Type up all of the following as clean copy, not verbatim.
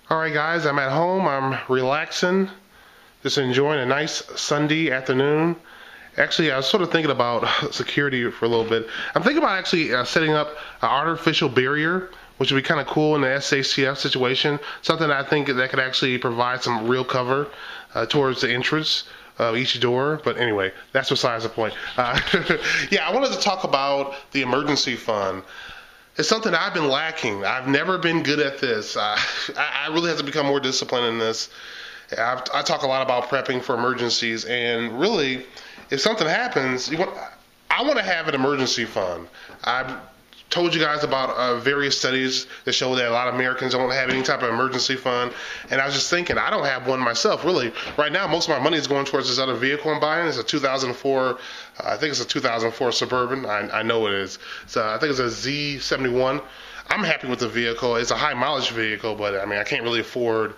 Alright guys, I'm at home, I'm relaxing, just enjoying a nice Sunday afternoon. Actually, I was sort of thinking about security for a little bit. I'm thinking about actually setting up an artificial barrier, which would be kind of cool in the SHTF situation. Something I think that could actually provide some real cover towards the entrance of each door. But anyway, that's besides the point. Yeah, I wanted to talk about the emergency fund. It's something I've been lacking. I've never been good at this. I really have to become more disciplined in this. I talk a lot about prepping for emergencies, and really, if something happens, I want to have an emergency fund. I've told you guys about various studies that show that a lot of Americans don't have any type of emergency fund, and I was just thinking, I don't have one myself, really. Right now, most of my money is going towards this other vehicle I'm buying. It's a 2004, I think it's a 2004 Suburban. I know it is. So I think it's a Z71. I'm happy with the vehicle. It's a high mileage vehicle, but I mean, I can't really afford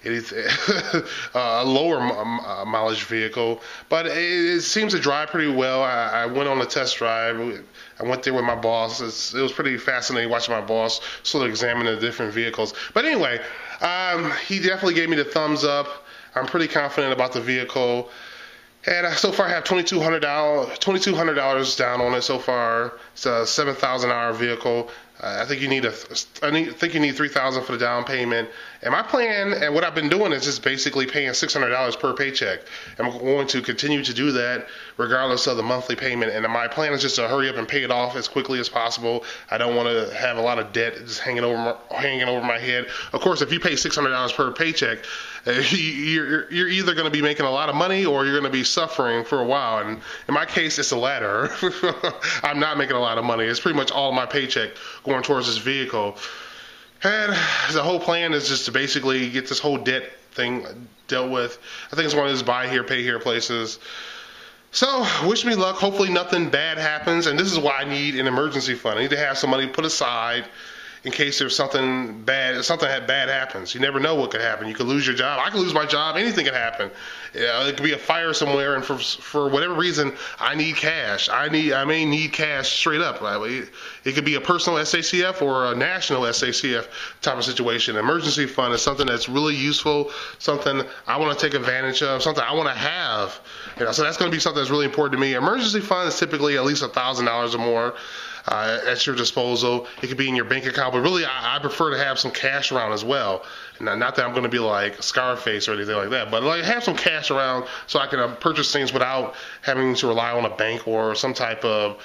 a lower mileage vehicle, but it seems to drive pretty well. I went on a test drive. I went there with my boss. It was pretty fascinating watching my boss sort of examine the different vehicles. But anyway, he definitely gave me the thumbs up. I'm pretty confident about the vehicle. And so far I have $2,200 down on it so far. It's a 7,000-hour vehicle. I think you need $3,000 for the down payment. And my plan, and what I've been doing, is just basically paying $600 per paycheck. I'm going to continue to do that regardless of the monthly payment. And my plan is just to hurry up and pay it off as quickly as possible. I don't want to have a lot of debt just hanging over my head. Of course, if you pay $600 per paycheck, you're either going to be making a lot of money or you're going to be suffering for a while. And in my case, it's the latter. I'm not making a lot of money. It's pretty much all of my paycheck going towards this vehicle. And the whole plan is just to basically get this whole debt thing dealt with. I think it's one of those buy here, pay here places. So, wish me luck. Hopefully nothing bad happens. And this is why I need an emergency fund. I need to have some money put aside in case there's something bad happens. You never know what could happen. You could lose your job. I could lose my job. Anything could happen. It could be a fire somewhere, and for whatever reason, I need cash. I may need cash straight up. It could be a personal SHTF or a national SHTF type of situation. Emergency fund is something that's really useful, something I want to take advantage of, something I want to have. So that's going to be something that's really important to me. Emergency fund is typically at least $1,000 or more. At your disposal. It could be in your bank account, but really I prefer to have some cash around as well. Not that I'm going to be like Scarface or anything like that, but like have some cash around so I can purchase things without having to rely on a bank or some type of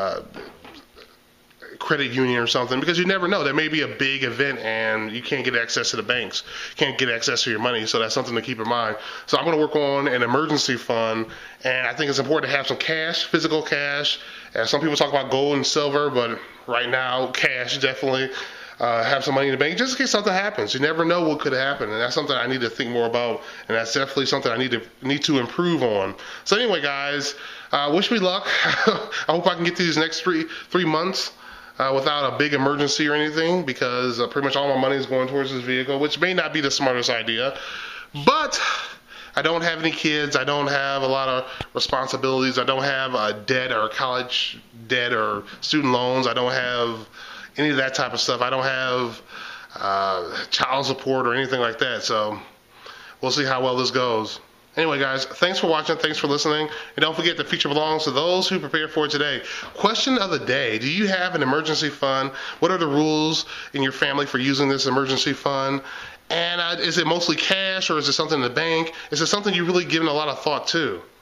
credit union or something, because you never know. There may be a big event and you can't get access to the banks, can't get access to your money, so that's something to keep in mind. So I'm going to work on an emergency fund, and I think it's important to have some cash, physical cash. And some people talk about gold and silver, but right now, cash definitely. Have some money in the bank just in case something happens. You never know what could happen, and that's something I need to think more about, and that's definitely something I need to improve on. So anyway, guys, wish me luck. I hope I can get through these next three months without a big emergency or anything, because pretty much all my money is going towards this vehicle, which may not be the smartest idea, but I don't have any kids. I don't have a lot of responsibilities. I don't have a debt or college debt or student loans. I don't have any of that type of stuff. I don't have child support or anything like that. So we'll see how well this goes. Anyway, guys, thanks for watching. Thanks for listening. And don't forget, the future belongs to those who prepare for it today. Question of the day: do you have an emergency fund? What are the rules in your family for using this emergency fund? And is it mostly cash, or is it something in the bank? Is it something you've really given a lot of thought to?